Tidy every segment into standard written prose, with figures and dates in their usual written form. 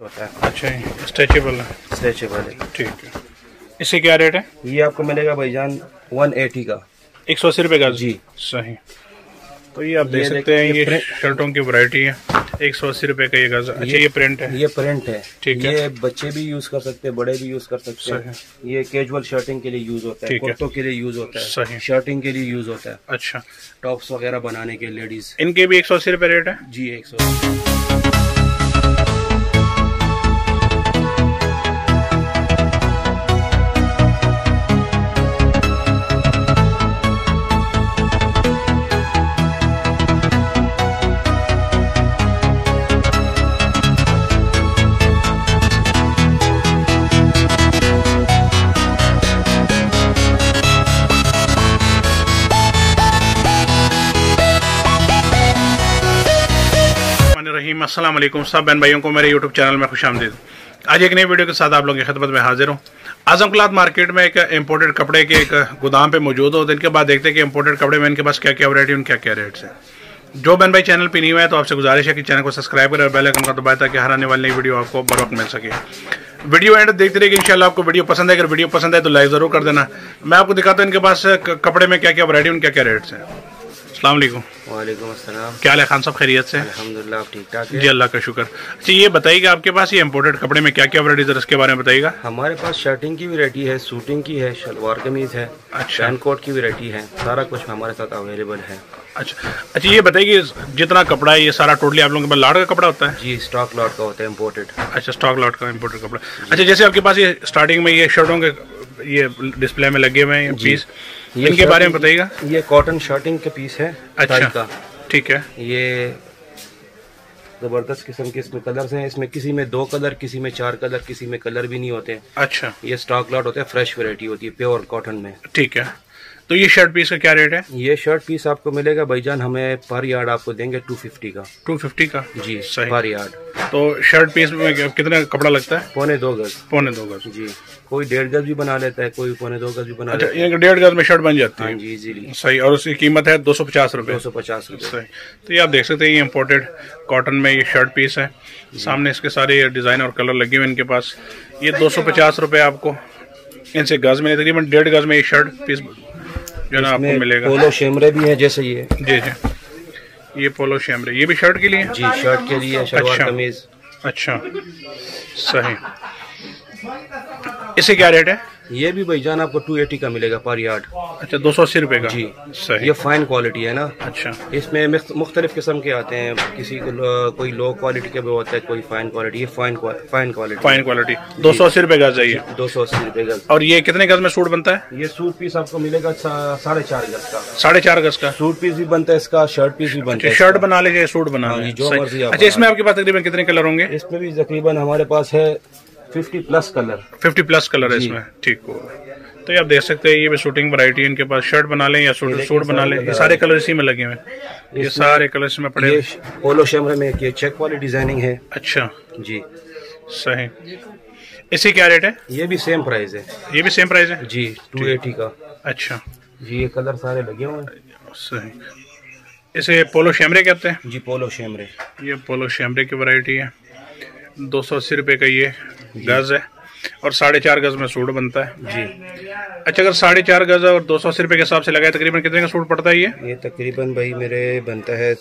होता है। अच्छा, स्ट्रेचेबल है। स्ट्रेचेबल है। ठीक है। इससे क्या रेट है? ये आपको मिलेगा भाईजान 180 का। 180 रुपये का जी। सही। तो ये आप देख सकते हैं, ये शर्टों की वैरायटी है। 180 रुपये का ये गज। अच्छा, ये प्रिंट है। ये प्रिंट है। ठीक है। ये बच्चे भी यूज कर सकते हैं, बड़े भी यूज कर सकते हैं। ये कैजुअल शर्टिंग के लिए यूज होता है, कुर्तों के लिए यूज होता है, सही। शर्टिंग के लिए यूज होता है। अच्छा, टॉप्स वगैरह बनाने के लेडीज। इनके भी 180 रुपये रेट है। जी 180। रहीम, अस्सलाम वालेकुम सब बहन भाइयों को मेरे यूट्यूब चैनल में खुशामदीद। आज एक नई वीडियो के साथ आप लोगों की खिदमत में हाजिर हूँ। आजम क्लॉथ मार्केट में एक इंपोर्टेड कपड़े के एक गोदाम पे मौजूद हो। दिन के बाद देखते हैं कि इंपोर्टेड कपड़े में इनके पास क्या क्या वैरायटी और क्या क्या रेट्स है। जो बहन भाई चैनल पे नहीं हुआ है तो आपसे गुजारिश है कि चैनल को सब्सक्राइब करें और बेल आइकन का दबाएं ताकि हर आने वाली नई वीडियो आपको बर वक्त मिल सके। वीडियो एंड देखते रहिए, इंशाल्लाह आपको वीडियो पसंद है। अगर वीडियो पसंद है तो लाइक जरूर कर देना। मैं आपको दिखाता हूँ इनके पास कपड़े में क्या क्या वैरायटी और क्या क्या रेट्स है। अस्सलाम वालेकुम। वालेकुम अस्सलाम। क्या हाल है खान साहब, खैरियत से? अल्हम्दुलिल्लाह, आप ठीक ठाक है? जी अल्लाह का शुक्र। अच्छा, ये बताइएगा आपके पास ये इंपोर्टेड कपड़े में क्या क्या वैरायटीज है, इसके बारे में बताइएगा। हमारे पास शर्टिंग की वैरायटी है, सूटिंग की है, शलवार कमीज है, अच्छा, पैंट कोट की वैरायटी है, सारा कुछ हमारे साथ अवेलेबल है। अच्छा, ये बताइए जितना कपड़ा है ये सारा टोटली आप लोगों के पास लॉट का कपड़ा होता है? जी, स्टॉक लॉट का होता है, इम्पोर्टेड। अच्छा, स्टॉक लॉट का इम्पोर्टेड कपड़ा। अच्छा, जैसे आपके पास ये स्टार्टिंग में ये शर्टों के ये डिस्प्ले में लगे हुए हैं पीस, इनके बारे में बताइएगा। ये कॉटन शर्टिंग के पीस है। अच्छा, ठीक है। ये जबरदस्त किस्म के इसमें कलर्स हैं। इसमें किसी में 2 कलर, किसी में 4 कलर, किसी में कलर भी नहीं होते। अच्छा, ये स्टॉक लॉट होता है, फ्रेश वैरायटी होती है, प्योर कॉटन में। ठीक है। तो ये शर्ट पीस का क्या रेट है? ये शर्ट पीस आपको मिलेगा भाईजान, हमें पर यार्ड आपको देंगे 250 का। 250 का? जी सही, पर यार्ड। तो शर्ट पीस में कितना कपड़ा लगता है? 2.25 गज। 2.25 गज। जी, कोई 1.5 गज भी बना लेता है, कोई 2.25 गज भी बना लेता है। 1.5 गज में शर्ट बन जाती है? जी इजीली। सही। और उसकी कीमत है 250 रुपये। 250 रुपये। सही। तो ये आप देख सकते हैं, ये इम्पोर्टेड कॉटन में ये शर्ट पीस है। सामने इसके सारे डिजाइन और कलर लगे हुए इनके पास। ये 250 रुपये आपको इनसे गज में, तकरीबन 1.5 गज में ये शर्ट पीस जो ना आपको मिलेगा। पोलो शेमरे भी है जैसे ये। जी जी, ये पोलो शेमरे, ये भी शर्ट के लिए? जी, शर्ट के लिए, शलवार कमीज। अच्छा, सही। इससे क्या रेट है? ये भी भाईजान आपको 280 का मिलेगा पर यार्ड। अच्छा, 280 रुपये का? जी सही। ये फाइन क्वालिटी है ना। अच्छा, इसमें मुख्तलिफ किस्म के आते हैं, किसी को कोई लो क्वालिटी के भी होता है, कोई फाइन क्वालिटी। ये फाइन क्वालिटी 280 रुपये गज है ये? 280 रुपये गज। और ये कितने गज में सूट बनता है? ये सूट पीस आपको मिलेगा 4.5 गज का। 4.5 गज का सूट पीस भी बनता है इसका, शर्ट पीस भी बनता है। शर्ट बना लीजिए, सूट बना लीजिए, जो मर्जी। अच्छा, इसमें आपके पास तकरीबन कितने कलर होंगे? इसमें भी तकरीबन हमारे पास है 50+ कलर। 50+ कलर है इसमें। ठीक हो, तो ये आप देख सकते हैं, ये भी शूटिंग वैरायटी है इनके पास। शर्ट बना लें या सूट बना लें, ये सारे कलर इसी में लगे हुए हैं। ये सारे कलर इसमें पड़े। पोलो शेमरे में ये चेक वाली डिजाइनिंग है। अच्छा जी, सही। इसकी क्या रेट है? ये भी सेम प्राइस है। ये भी सेम प्राइस है जी, 280 का। अच्छा जी, ये कलर सारे लगे हुए हैं। सही। इसे पोलो शेमरे कहते हैं? जी, पोलो शेमरे। ये पोलो शेमरे की वैरायटी है। 280 रुपये का ये गज है और 4.5 गज में सूट बनता है। जी। अच्छा, अगर 4.5 गज और 280 रुपये के हिसाब से लगाए, तकरीबन कितने का सूट पड़ता है ये? तकरीबन भाई मेरे बनता है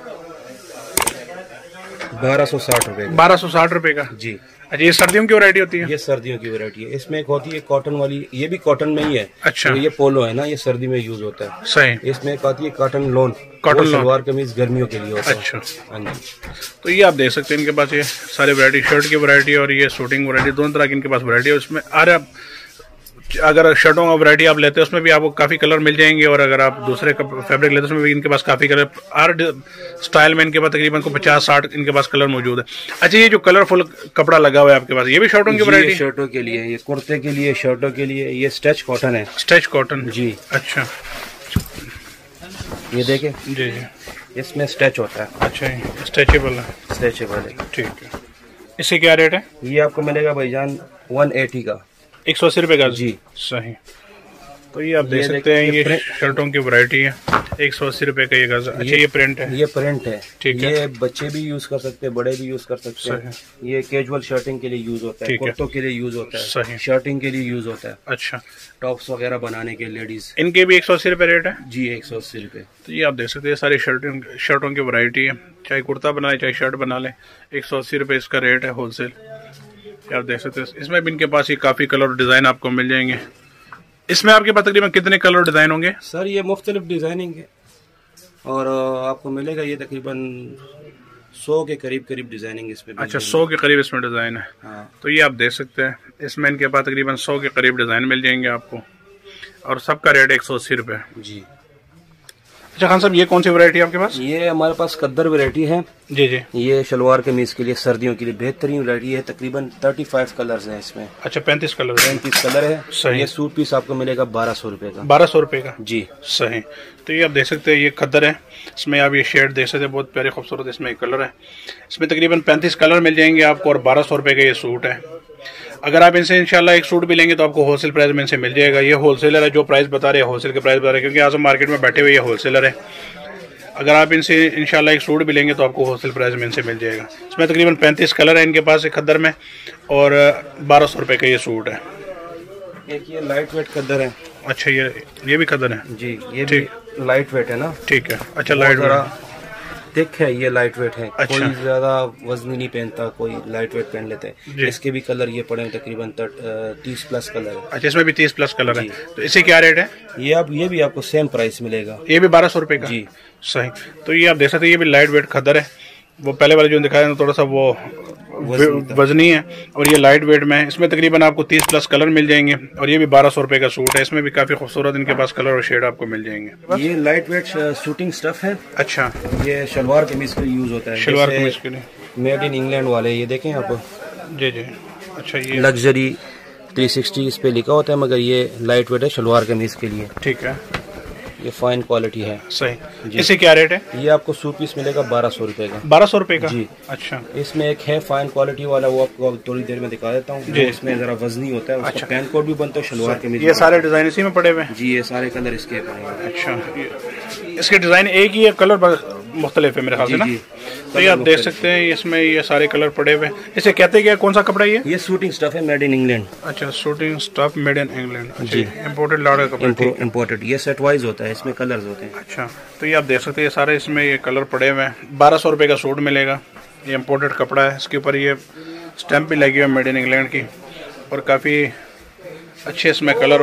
1260 रुपये। 1260 रुपये का? जी। अच्छा, ये सर्दियों की वैरायटी होती है? ये सर्दियों की वैरायटी है। इसमें एक होती है कॉटन वाली, ये भी कॉटन में ही है। अच्छा, तो ये पोलो है ना, ये सर्दी में यूज होता है। सही। इसमें एक आती है कॉटन लोन, सलवार कमीज गर्मियों के लिए होता है। अच्छा, हाँ जी। तो ये आप देख सकते हैं, इनके पास ये सारे वैरायटी, शर्ट की वैरायटी और ये शूटिंग वैरायटी, दोनों तरह की इनके पास वैरायटी है। उसमें अगर शर्टों का वैरायटी आप लेते हैं उसमें भी आपको काफ़ी कलर मिल जाएंगे, और अगर आप दूसरे फैब्रिक लेते हैं उसमें भी इनके पास काफ़ी कलर, हर स्टाइल में इनके पास तकरीबन 50-60 इनके पास कलर मौजूद है। अच्छा, ये जो कलरफुल कपड़ा लगा हुआ है आपके पास, ये भी शर्टों की वैरायटी? शर्टों के लिए, ये कुर्ते के लिए, शर्टों के लिए। ये स्टेच कॉटन है। Stretch cotton? जी। अच्छा, ये देखें। जी जी, इसमें स्टेच होता है। अच्छा, स्ट्रेचेबल है? स्ट्रेचेबल है। ठीक है। इससे क्या रेट है? ये आपको मिलेगा भाईजान 180 का। 180 रुपये का? जी सही। तो ये आप देख सकते हैं, ये शर्टों की वैरायटी है। 180 रुपए का ये गज। अच्छा ये प्रिंट है? ये प्रिंट है। ठीक है। ये बच्चे भी यूज कर सकते हैं, बड़े भी यूज कर सकते हैं। ये कैजुअल शर्टिंग के लिए यूज होता है, कुर्तों के लिए यूज होता है, शर्टिंग के लिए यूज होता है। अच्छा, टॉप्स वगैरह बनाने के लेडीज। इनके भी 180 रुपए रेट है जी, 180 रुपए। तो ये आप देख सकते हैं सारी शर्टों की वैरायटी है, चाहे कुर्ता बना ले चाहे शर्ट बना ले, 180 रुपए इसका रेट है होलसेल। आप देख सकते हैं इसमें भी इनके पास ही काफी कलर और डिजाइन आपको मिल जाएंगे। इसमें आपके पास तकरीबन कितने कलर और डिजाइन होंगे? सर ये मुख्तलिफ डिजाइनिंग है और आपको मिलेगा ये तकरीबन 100 के करीब डिजाइनिंग इसमें। अच्छा, 100 के करीब इसमें डिजाइन है। हाँ। तो ये आप देख सकते हैं इसमें इनके पास तकरीबन 100 के करीब डिजाइन मिल जाएंगे आपको और सबका रेट 180 रुपए। जी। अच्छा खान साहब, ये कौन सी वैरायटी है आपके पास? ये हमारे पास कद्दर वैरायटी है। जी जी। ये शलवार कमीज के लिए, सर्दियों के लिए बेहतरीन वैरायटी है। तकरीबन 35 कलर्स हैं इसमें। अच्छा, 35 कलर? 35 कलर है। सही। ये सूट पीस आपको मिलेगा 1200 रुपए का। 1200 रुपए का? जी सही। तो ये आप देख सकते हैं ये खद्दर है, इसमें आप ये शेड देख सकते हैं, बहुत प्यारे खूबसूरत इसमें एक कलर है। इसमें तकरीबन 35 कलर मिल जाएंगे आपको और 1200 रुपए का ये सूट है। अगर आप इनसे इंशाल्लाह एक सूट भी लेंगे तो आपको होलसेल प्राइस में इनसे मिल जाएगा। ये होलसेलर है, जो प्राइस बता रहे हैं होलसेल के प्राइस बता रहे हैं, क्योंकि आज हम मार्केट में बैठे हुए ये होलसेलर है। अगर आप इनसे इंशाल्लाह एक सूट भी लेंगे तो आपको होलसेल प्राइस में इनसे मिल जाएगा। इसमें तकरीबन 35 कलर है इनके पास एक खद्दर में और 1200 रुपए का ये सूट है। एक ये लाइट वेट खद्दर है। अच्छा, ये भी खद्दर है? जी, ये भी लाइट वेट है ना। ठीक है। अच्छा, लाइट वेट थिक है, ये लाइट वेट है। अच्छा। कोई ज्यादा वजनी नहीं पहनता, कोई लाइट वेट पहन लेते हैं। इसके भी कलर ये पड़े हैं तकरीबन 30 प्लस कलर है। अच्छा, इसमें भी 30 प्लस कलर है। तो इसे क्या रेट है? ये भी आपको सेम प्राइस मिलेगा। ये भी 1200 रुपए का? जी सही। तो ये आप देख सकते हैं ये भी लाइट वेट खद्दर है। वो पहले वाले जो दिखाया थोड़ा सा वो वजनी है और ये लाइट वेट में है। इसमें तकरीबन आपको 30 प्लस कलर मिल जाएंगे और ये भी 1200 रुपए का सूट है। इसमें भी काफी खूबसूरत इनके पास कलर और शेड आपको मिल जाएंगे। ये लाइट वेट शूटिंग स्टफ है। अच्छा, ये शलवार कमीज के लिए यूज होता है। शलवार कमीज के लिए मेड इन इंग्लैंड वाले, ये देखें आप। जी जी। अच्छा, ये लग्जरी 360 इस पे लिखा होता है, मगर ये लाइट वेट है शलवार कमीज के लिए। ठीक है। ये फाइन क्वालिटी है। सही। इसे क्या रेट है? ये आपको सूट पीस मिलेगा 1200 रुपए का। 1200 रुपए का? जी। अच्छा। इसमें एक है फाइन क्वालिटी वाला, वो आपको थोड़ी देर में दिखा देता हूँ। इसमें जरा वजनी होता है, उसका पैंट कोट भी बनता है, शलवार कमीज। ये सारे डिजाइन इसी में पड़े हुए हैं? जी, ये सारे कलर इसके पड़े। अच्छा, इसके डिजाइन एक ही है, कलर मुख्तलिफ है मेरे ख्याल से ना? तो ये आप देख सकते हैं इसमें ये सारे कलर पड़े हुए हैं। इसे कहते क्या, कौन सा कपड़ा ये शूटिंग स्टफ है, मेड इन इंग्लैंड। अच्छा, suiting stuff made in England. अच्छा, इम्पोर्टेड लाड़ा कपड़ा? इम्पोर्टेड। ये सेट वाइज होता है, इसमें कलर्स होते हैं। अच्छा, तो ये आप देख सकते हैं ये सारे इसमें ये कलर पड़े हुए हैं। 1200 रुपए का सूट मिलेगा। ये इम्पोर्टेड कपड़ा है, इसके ऊपर ये स्टैंप भी लगी हुई है मेड इन इंग्लैंड की और काफ़ी अच्छे इसमें कलर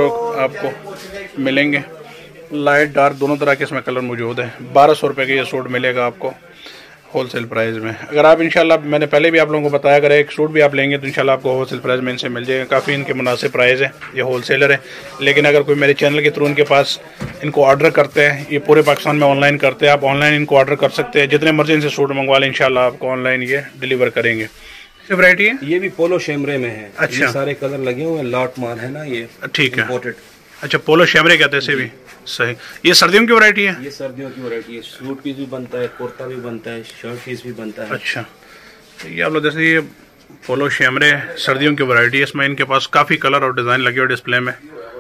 आपको मिलेंगे। लाइट डार्क दोनों तरह के इसमें कलर मौजूद है। 1200 रुपए का ये सूट मिलेगा आपको होलसेल प्राइस में। अगर आप इंशाल्लाह, मैंने पहले भी आप लोगों को बताया, अगर एक सूट भी आप लेंगे तो इंशाल्लाह आपको होलसेल प्राइस में इनसे मिल जाएगा। काफ़ी इनके मुनासिब प्राइस है, ये होलसेलर है। लेकिन अगर कोई मेरे चैनल के थ्रू इनके पास इनको ऑर्डर करते हैं, ये पूरे पाकिस्तान में ऑनलाइन करते हैं, आप ऑनलाइन इनको ऑर्डर कर सकते हैं। जितने मर्जी इनसे सूट मंगवा लें, इंशाल्लाह आपको ऑनलाइन ये डिलीवर करेंगे। ये वैरायटी है? ये भी पोलो शेमरे में है। अच्छा, ये सारे कलर लगे हुए हैं, लॉट माल है ना ये। ठीक है। इम्पोर्टेड। अच्छा, पोलो शेमरे कहते हैं इसे भी? सही। ये सर्दियों की वैरायटी है? ये सर्दियों की वैरायटी है। सूट पीस भी बनता है, कुर्ता भी बनता है, शर्ट पीस भी बनता है। अच्छा, तो ये आप लोग जैसे ये पोलो शेमरे सर्दियों की वैरायटी है। इसमें इनके पास काफी कलर और डिजाइन लगे हुए डिस्प्ले में।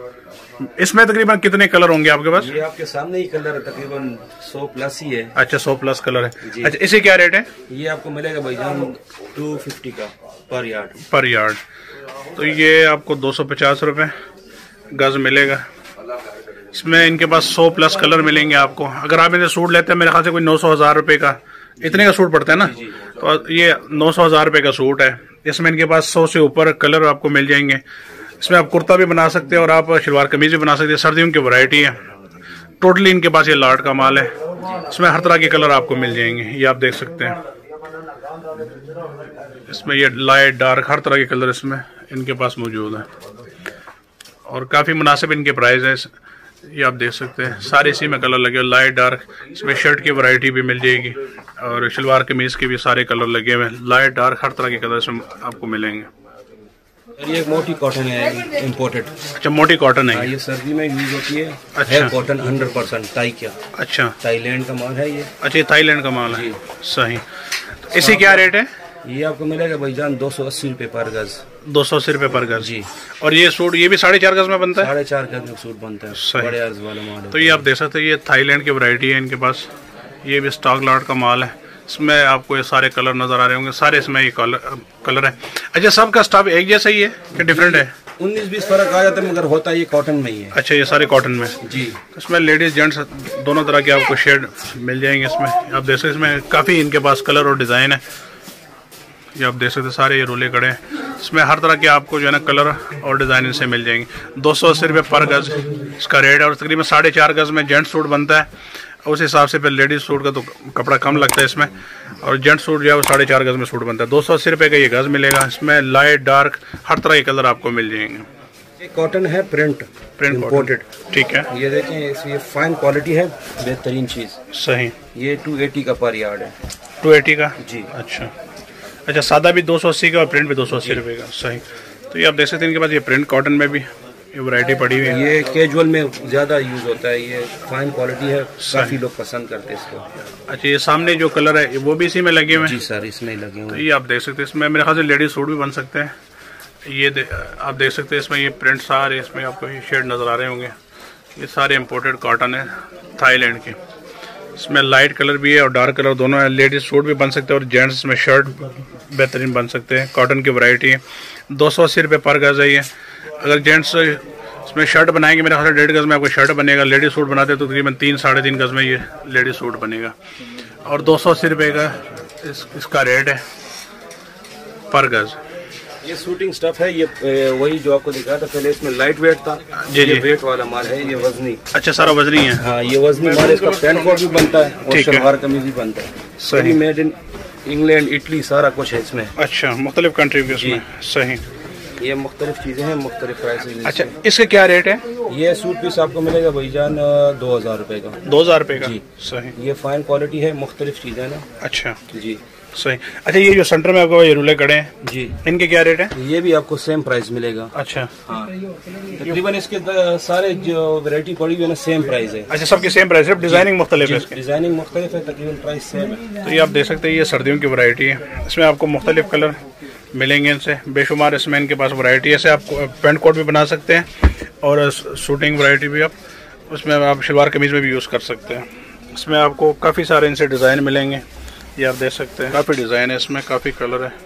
इसमें तकरीबन कितने कलर होंगे आपके पास? ये आपके सामने ही कलर है, तकरीबन 100 प्लस ही है। अच्छा, 100 प्लस कलर है। अच्छा, इसे क्या रेट है? ये आपको मिलेगा भाईजान 250 का पर यार्ड। पर यार्ड। तो ये आपको 250 रुपए गज मिलेगा। इसमें इनके पास 100 प्लस कलर मिलेंगे आपको। अगर आप इन्हें सूट लेते हैं मेरे ख्याल से कोई 900-1000 रुपए का, इतने का सूट पड़ता है ना? तो ये 900-1000 रुपए का सूट है। इसमें इनके पास 100 से ऊपर कलर आपको मिल जाएंगे। इसमें आप कुर्ता भी बना सकते हैं और आप शलवार कमीज भी बना सकते हैं। सर्दियों की वैरायटी है, टोटली इनके पास ये लाट का माल है। इसमें हर तरह के कलर आपको मिल जाएंगे, ये आप देख सकते हैं। इसमें ये लाइट डार्क हर तरह के कलर इसमें इनके पास मौजूद है और काफ़ी मुनासिब इनके प्राइस है। ये आप देख सकते हैं सारे इसी में कलर लगे हुए, लाइट डार्क। इसमें शर्ट की वैरायटी भी मिल जाएगी और शलवार कमीज के भी सारे कलर लगे हुए हैं। लाइट डार्क हर तरह के कलर इसमें आपको मिलेंगे। ये एक मोटी कॉटन है, इम्पोर्टेड। अच्छा, मोटी कॉटन है ये सर्दी में यूज होती है। अच्छा, है कॉटन 100% टाई क्या। अच्छा, थाईलैंड का माल है ये। अच्छा, ये थाईलैंड का माल है। सही। तो इसी क्या रेट है? ये आपको मिलेगा भाईजान 280 रुपए पर गज। 280 रुपए पर गज जी। और ये सूट ये भी 4.5 गज में बनता है? 4.5 गज में सूट बनता है, बड़े अर्ज वाला माल। तो ये आप देख सकते हैं, ये थाईलैंड की वैरायटी है इनके पास। ये भी स्टॉक लॉट का माल है। इसमें आपको ये सारे कलर नजर आ रहे होंगे, सारे इसमें ये कलर है। अच्छा, सबका स्टॉक एक जैसा ही है कि डिफरेंट है? 19-20 फर्क आ जाता है, मगर होता है ये कॉटन में ही है। अच्छा, ये सारे कॉटन में जी। इसमें लेडीज जेंट्स दोनों तरह के आपको शेड मिल जाएंगे इसमें। आप देख सकते हैं इसमें काफ़ी इनके पास कलर और डिज़ाइन है। ये आप देख सकते हैं सारे ये रोले कड़े हैं। इसमें हर तरह के आपको जो है ना कलर और डिज़ाइन इनसे मिल जाएंगे। 280 रुपये पर गज इसका रेट है। और तकरीबन 4.5 गज में जेंट्स सूट बनता है। उस हिसाब से फिर लेडीज सूट का तो कपड़ा कम लगता है इसमें, और जेंट्स सूट जो है वो 4.5 गज में सूट बनता है। 280 रुपये का ये गज मिलेगा। इसमें लाइट डार्क हर तरह के कलर आपको मिल जाएंगे। ये कॉटन है, प्रिंट इम्पोर्टेड। ठीक है, ये देखें, ये फाइन क्वालिटी है, बेहतरीन चीज़। सही। ये 280 का पर यार्ड है। 280 का जी। अच्छा, सादा भी 280 का और प्रिंट भी 280 रुपये का। सही। तो ये आप देख सकते हैं इनके पास ये प्रिंट कॉटन में भी ये वैरायटी पड़ी हुई है। ये कैजुअल में ज़्यादा यूज़ होता है, ये फाइन क्वालिटी है, काफ़ी लोग पसंद करते हैं इसको। अच्छा, ये सामने जो कलर है वो भी इसी में लगे हुए हैं? जी सर, इसमें लगे हुए हैं। तो ये आप देख सकते हैं इसमें मेरे ख्याल से लेडीज सूट भी बन सकते हैं। ये आप देख सकते हैं इसमें ये प्रिंट सारे इसमें आपको ये शेड नज़र आ रहे होंगे। ये सारे इम्पोर्टेड कॉटन है थाईलैंड के। इसमें लाइट कलर भी है और डार्क कलर दोनों है। लेडीज सूट भी बन सकते हैं और जेंट्स इसमें शर्ट बेहतरीन बन सकते हैं। कॉटन की वैरायटी है। 280 रुपये पर गज है ये। अगर जेंट्स इसमें शर्ट बनाएंगे मेरे ख्याल से 1.5 गज में आपको शर्ट बनेगा। लेडीज सूट बनाते हैं तो तकरीबन 3-3.5 गज में ये लेडीज सूट बनेगा। और 280 रुपये का इसका रेट है पर गज। ये शूटिंग स्टफ है, ये वही जो आपको दिखा था पहले, इसमें लाइट वेट था। जी ये वेट वाला माल है, ये वजनी। अच्छा, सारा वजनी है। हाँ, ये वजनी माल। इसका पैंट कोट भी बनता है और शलवार कमीज भी बनता है। सही। मेड इन इंग्लैंड, इटली, सारा कुछ है इसमें। अच्छा, मुख्तलिफ कंट्री के इसमें। सही। ये मुख्तलिफ चीजें हैं, मुख्तलिफ प्राइस। अच्छा, इसका क्या रेट है? ये सूट पीस आपको मिलेगा भाईजान 2000 रुपए का। 2000 रुपए का जी। सही। ये फाइन क्वालिटी है, मुख्तलिफ चीजें ना। अच्छा जी, सही। अच्छा, ये जो सेंटर में आपको ये रूले कड़े हैं जी, इनके क्या रेट है? ये भी आपको सेम प्राइस मिलेगा। अच्छा। हाँ, तकरीबन इसके सारे जो वैरायटी पड़ी हुई है ना, सेम प्राइस है। अच्छा, सबकी सेम प्राइस है, डिजाइनिंग मुख्तलिफ है इसकी? डिजाइनिंग मुख्तलिफ है, तकरीबन प्राइस सेम है। तो ये आप देख सकते हैं, ये सर्दियों की वैरायटी है। इसमें आपको मुख्तलिफ कलर मिलेंगे इनसे बेशुमार। इसमें इनके पास वैरायटी है। ऐसे आप पेंट कोट भी बना सकते हैं और शूटिंग वैरायटी भी आप उसमें आप शलवार कमीज में भी यूज़ कर सकते हैं। इसमें आपको काफ़ी सारे इनसे डिज़ाइन मिलेंगे। ये आप देख सकते हैं, काफ़ी डिज़ाइन है इसमें, काफ़ी कलर है।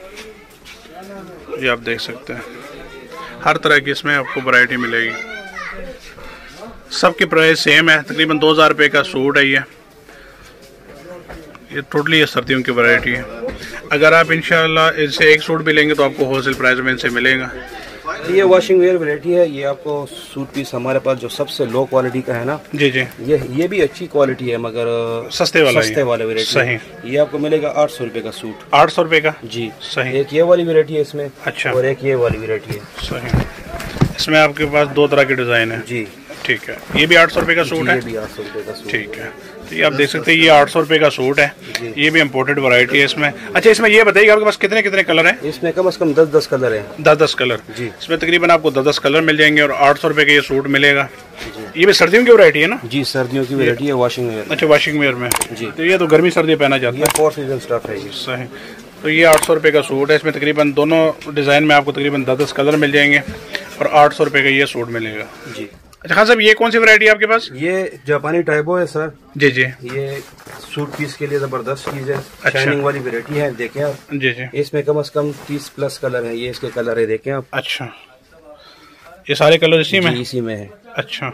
ये आप देख सकते हैं, हर तरह की इसमें आपको वैरायटी मिलेगी। सबकी प्राइस सेम है, तकरीबन 2000 रुपये का सूट है। ये टोटली ये सर्दियों की वैरायटी है। अगर आप इंशाल्लाह इनसे एक सूट भी लेंगे तो आपको होलसेल प्राइस में इनसे मिलेगा। ये वॉशिंग वेयर वैरायटी है। ये आपको सूट पीस हमारे पास जो सबसे लो क्वालिटी का है ना। जी जी। ये भी अच्छी क्वालिटी है, मगर सस्ते वाला वैरायटी। सही। ये आपको मिलेगा 800 रुपये का सूट। 800 रुपये का जी। सही। एक ये वाली वैरायटी है इसमें। अच्छा। और एक ये वाली वैरायटी है। सही। इसमें आपके पास 2 तरह के डिजाइन है। जी, ठीक है। ये भी 800 रुपये का सूट है? ये भी 800 रुपये का सूट। ठीक है। तो ये आप देख सकते हैं, ये 800 रुपये का सूट है। ये भी इम्पोर्टेड वैरायटी है इसमें। अच्छा, इसमें ये बताइए आपके पास कितने कितने कलर हैं? इसमें कम से कम 10-10 कलर हैं। 10-10 कलर जी। इसमें तकरीबन आपको 10-10 कलर मिल जाएंगे और 800 रुपये का ये सूट मिलेगा। ये भी सर्दियों की वैरायटी है ना? जी, सर्दियों की वैरायटी है, वॉशिंग वेयर। अच्छा, वॉशिंग वेयर में जी। तो ये तो गर्मी सर्दी पहना जाता है, 4 सीजन स्टफ है। सही। तो ये 800 रुपये का सूट है। इसमें तकरीबन दोनों डिज़ाइन में आपको तकरीबन 10-10 कलर मिल जाएंगे और 800 रुपये का ये सूट मिलेगा जी। अच्छा खान साहब, ये कौन सी वैरायटी है आपके पास? ये जापानी टाइबो है सर। जी जी। ये सूट पीस के लिए जबरदस्त चीज है। अच्छा। शाइनिंग वाली वैरायटी है, देखें आप। जी जी। इसमें कम से कम 30+ कलर है। ये इसके कलर है, देखें आप। अच्छा, ये सारे कलर इसी में? इसी में है। अच्छा,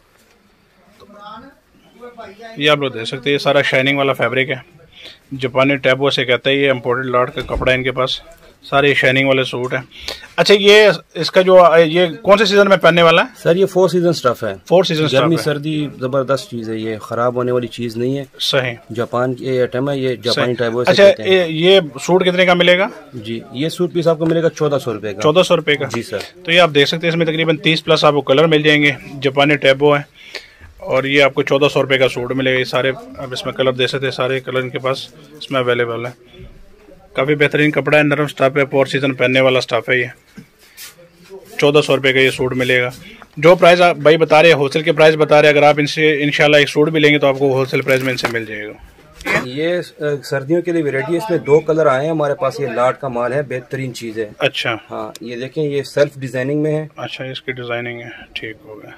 ये आप लोग देख सकते हैं, ये सारा शाइनिंग वाला फैब्रिक है। जापानी टैबो से कहते हैं, ये इम्पोर्टेड लॉट का कपड़ा है इनके पास। सारे शाइनिंग वाले सूट है। अच्छा, ये इसका जो ये कौन से सीजन में पहनने वाला है सर? ये 4 सीजन स्टफ है। 4 सीजन स्टफ है। गर्मी सर्दी जबरदस्त चीज है, ये खराब होने वाली चीज नहीं है। सही। जापान की आइटम है ये, जापानी टाइबो से अच्छा, कहते हैं। ये सूट कितने का मिलेगा? जी, ये सूट पीस आपको मिलेगा 1400 रुपए का। 1400 रुपये का? जी सर। तो ये आप देख सकते हैं, इसमें तकरीबन 30+ आपको कलर मिल जाएंगे। जापानी टैबो है और ये आपको 1400 रुपये का सूट मिलेगा। ये सारे अब इसमें कलर दे सकते हैं, सारे कलर इनके पास इसमें अवेलेबल है। काफ़ी बेहतरीन कपड़ा है, नरम स्टफ है, 4 सीजन पहनने वाला स्टफ है। ये 1400 रुपये का ये सूट मिलेगा। जो प्राइस आप भाई बता रहे हैं, होलसेल के प्राइस बता रहे हैं। अगर आप इनसे इंशाल्लाह एक सूट भी लेंगे तो आपको होलसेल प्राइस में इनसे मिल जाएगा। है? ये सर्दियों के लिए वैरायटी है, इसमें 2 कलर आए हैं हमारे पास। ये लाट का माल है, बेहतरीन चीज है। अच्छा हाँ, ये देखें, ये सेल्फ डिजाइनिंग में है। अच्छा, इसकी डिजाइनिंग है, ठीक हो गया।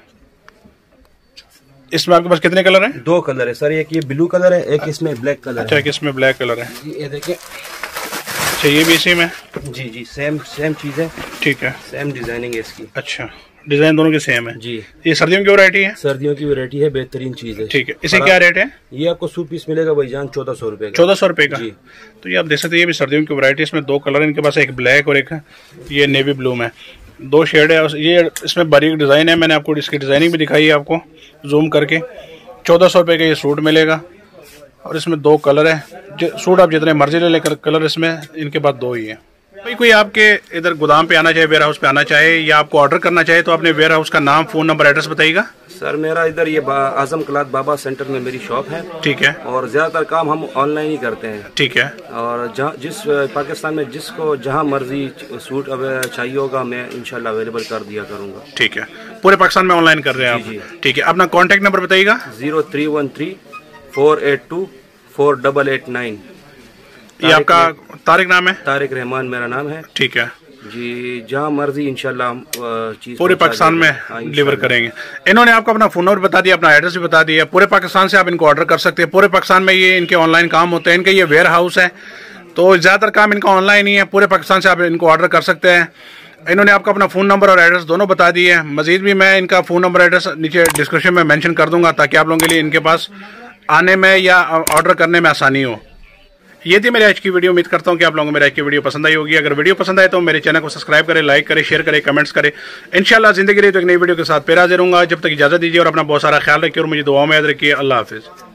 इसमें आपके पास कितने कलर हैं? 2 कलर है सर, एक ये ब्लू कलर है, एक इसमें ब्लैक कलर अच्छा, है। एक इसमें ब्लैक कलर है, ये देखें। अच्छा, ये भी इसी में? जी जी, सेम चीज है। ठीक है, सेम डिजाइनिंग है इसकी। अच्छा, डिजाइन दोनों की सेम है जी। ये सर्दियों की वैरायटी है? सर्दियों की वैरायटी है, बेहतरीन चीज है। ठीक है, इसे क्या रेट है? ये आपको सूट पीस मिलेगा भाईजान 1400 रुपए का। 1400 रुपए का जी। तो ये आप देख सकते हैं, ये भी सर्दियों की वैरायटी। इसमें 2 कलर है इनके पास, एक ब्लैक और एक ये नेवी ब्लू में, 2 शेड है। ये इसमें बारीक डिजाइन है, मैंने आपको इसकी डिजाइनिंग भी दिखाई है आपको जूम करके। 1400 रुपए का ये सूट मिलेगा और इसमें 2 कलर है। सूट आप जितने मर्जी ले लेकर, कलर इसमें इनके पास 2 ही है। भाई कोई आपके इधर गोदाम पे आना चाहे, वेयर हाउस पे आना चाहे या आपको ऑर्डर करना चाहे तो अपने वेयर हाउस का नाम, फोन नंबर, एड्रेस बताइएगा। सर मेरा इधर ये आजम क्लॉथ बाबा सेंटर में मेरी शॉप है। ठीक है। और ज्यादातर काम हम ऑनलाइन ही करते हैं। ठीक है। और जिस पाकिस्तान में जिसको जहां मर्जी सूट अब चाहिए होगा, मैं इंशाल्लाह अवेलेबल कर दिया करूंगा। ठीक है, पूरे पाकिस्तान में ऑनलाइन कर रहे हैं आप? ठीक है, अपना कॉन्टेक्ट नंबर बताइएगा। 0313 482 4889। ये आपका तारिक नाम है? तारिक रहमान मेरा नाम है। ठीक है जी, जहाँ मर्जी इंशाल्लाह चीज पूरे पाकिस्तान में डिलीवर करेंगे। इन्होंने आपको अपना फोन नंबर बता दिया, अपना एड्रेस भी बता दिया। पूरे पाकिस्तान से आप इनको ऑर्डर कर सकते हैं। पूरे पाकिस्तान में ये इनके ऑनलाइन काम होते हैं। इनका ये वेयर हाउस है, तो ज्यादातर काम इनका ऑनलाइन ही है। पूरे पाकिस्तान से आप इनको ऑर्डर कर सकते हैं। इन्होंने आपको अपना फ़ोन नंबर और एड्रेस दोनों बता दिए हैं। मजीद भी मैं इनका फ़ोन नंबर एड्रेस नीचे डिस्क्रिप्शन में मेंशन कर दूंगा, ताकि आप लोगों के लिए इनके पास आने में या ऑर्डर करने में आसानी हो। ये थी मेरी आज की वीडियो। उम्मीद करता हूँ कि आप लोगों को मेरी आज की वीडियो पसंद आई होगी। अगर वीडियो पसंद आए तो मेरे चैनल को सब्सक्राइब करें, लाइक करें, शेयर करें, कमेंट्स करें। इंशाल्लाह जिंदगी रही तो एक नई वीडियो के साथ फिर हाजिर होऊंगा। जब तक इजाज़त दीजिए और अपना बहुत सारा ख्याल रखिए और मुझे दुआओं में याद रखिए। अल्लाह हाफिज़।